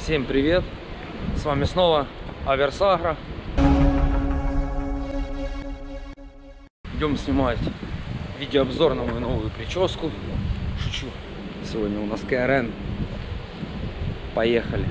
Всем привет! С вами снова Аверсагро. Идем снимать видеообзор на мою новую прическу. Шучу. Сегодня у нас КРН. Поехали!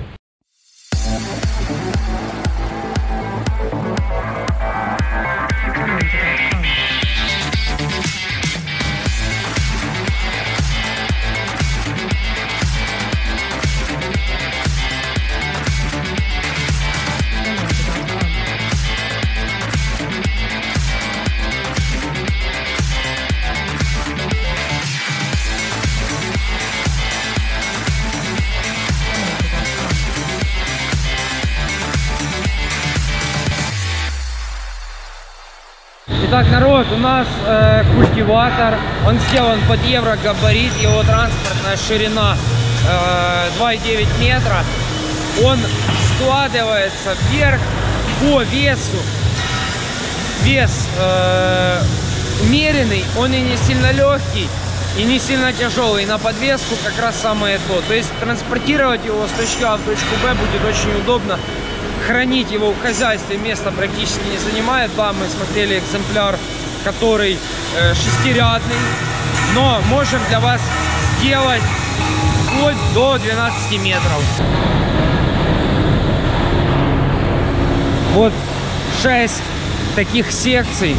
Итак, народ, у нас культиватор, он сделан под еврогабарит, его транспортная ширина 2,9 метра, он складывается вверх по весу, вес умеренный, он и не сильно легкий, и не сильно тяжелый, на подвеску как раз самое то есть транспортировать его с точки А в точку Б будет очень удобно. Хранить его в хозяйстве место практически не занимает. Да, мы смотрели экземпляр, который шестирядный, но можем для вас сделать вплоть до 12 метров. Вот 6 таких секций.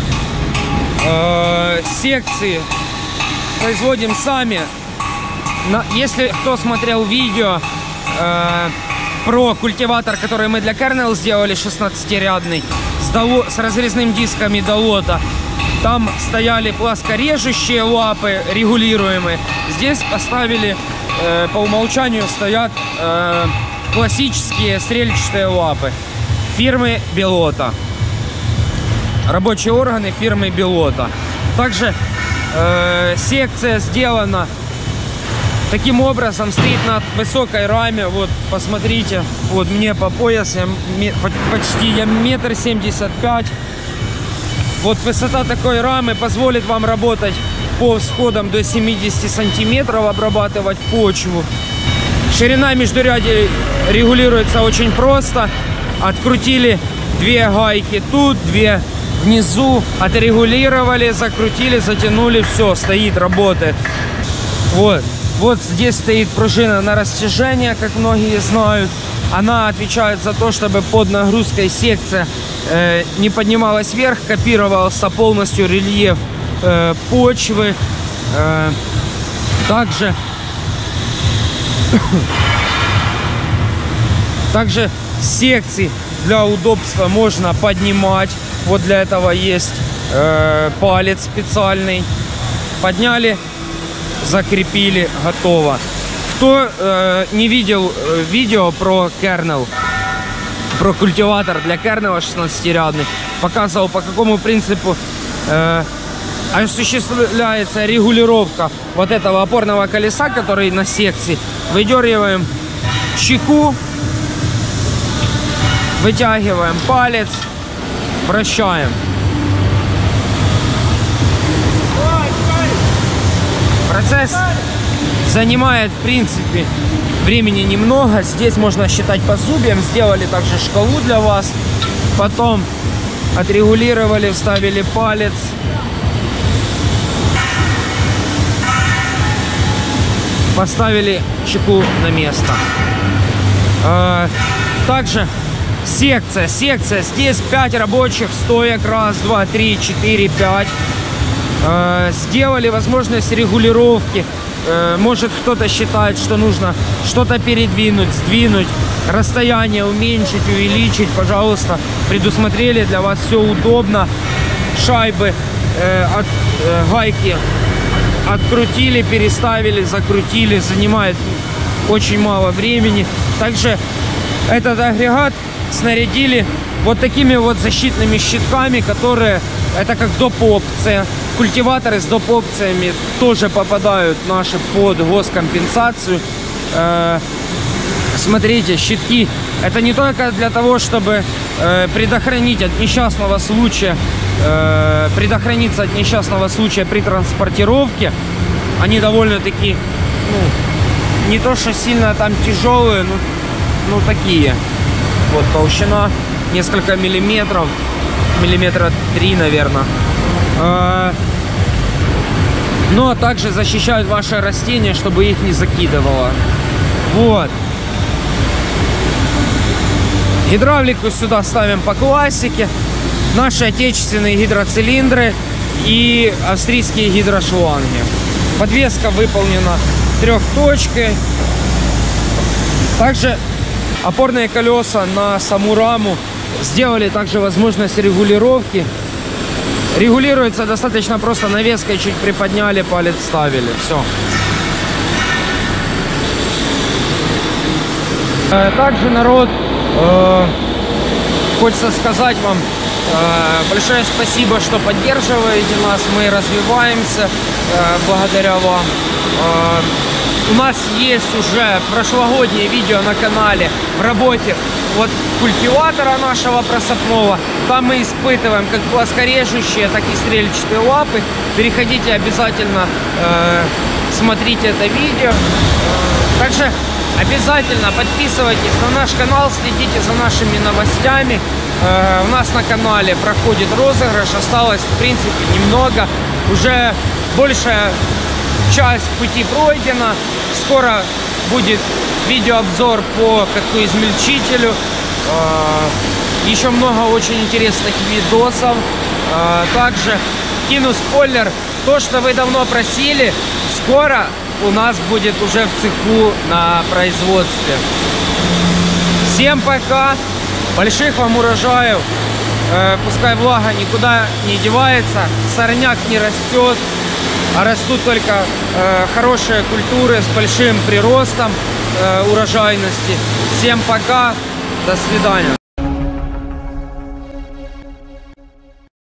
Секции производим сами. Если кто смотрел видео про культиватор, который мы для Kernel сделали, 16-рядный, с разрезным дисками до лота. Там стояли плоскорежущие лапы, регулируемые. Здесь поставили, по умолчанию стоят классические стрельчатые лапы фирмы Белота. Рабочие органы фирмы Белота. Также секция сделана таким образом, стоит на высокой раме. Вот, посмотрите, вот мне по пояс, почти я 1,75 м. Вот высота такой рамы позволит вам работать по всходам до 70 сантиметров, обрабатывать почву. Ширина междурядий регулируется очень просто. Открутили 2 гайки тут, 2 внизу, отрегулировали, закрутили, затянули, все, стоит, работает. Вот. Вот здесь стоит пружина на растяжение, как многие знают. Она отвечает за то, чтобы под нагрузкой секция не поднималась вверх, копировался полностью рельеф почвы. Также секции для удобства можно поднимать. Вот для этого есть палец специальный. Подняли, закрепили, готово. Кто не видел видео про Kernel, про культиватор для Kernel 16-рядный, показывал, по какому принципу осуществляется регулировка вот этого опорного колеса, который на секции. Выдергиваем чеку, вытягиваем палец, вращаем. Процесс занимает, в принципе, времени немного. Здесь можно считать по зубьям. Сделали также шкалу для вас. Потом отрегулировали, вставили палец. Поставили чеку на место. Также секция. Здесь 5 рабочих стоек. 1, 2, 3, 4, 5. Сделали возможность регулировки. Может, кто-то считает, что нужно что-то передвинуть, сдвинуть, расстояние уменьшить, увеличить. Пожалуйста, предусмотрели, для вас все удобно. Шайбы, гайки открутили, переставили, закрутили. Занимает очень мало времени. Также этот агрегат снарядили вот такими вот защитными щитками, которые это как доп. Опция. Культиваторы с доп. Опциями тоже попадают наши под госкомпенсацию. Смотрите, щитки это не только для того, чтобы предохранить от несчастного случая, предохраниться от несчастного случая при транспортировке. Они довольно-таки, не то что сильно там тяжелые, но ну, такие. Вот толщина, несколько миллиметров, миллиметра 3, наверное. Но также защищают ваши растения, чтобы их не закидывало. Вот. Гидравлику сюда ставим по классике. Наши отечественные гидроцилиндры и австрийские гидрошланги. Подвеска выполнена трехточкой. Также опорные колеса на саму раму сделали также возможность регулировки. Регулируется достаточно просто, навеской чуть приподняли, палец ставили. Все. Также, народ, хочется сказать вам большое спасибо, что поддерживаете нас. Мы развиваемся благодаря вам. У нас есть уже прошлогоднее видео на канале в работе вот культиватора нашего просапного. Там мы испытываем как плоскорежущие, так и стрельчатые лапы. Переходите обязательно, смотрите это видео. Также обязательно подписывайтесь на наш канал, следите за нашими новостями. У нас на канале проходит розыгрыш, осталось в принципе немного. Уже большая часть пути пройдена. Скоро будет видеообзор по коктоизмельчителю. Еще много очень интересных видосов. Также кину спойлер. То, что вы давно просили, скоро у нас будет уже в цеху на производстве. Всем пока. Больших вам урожаев. Пускай влага никуда не девается. Сорняк не растет. А растут только хорошие культуры с большим приростом урожайности. Всем пока, до свидания.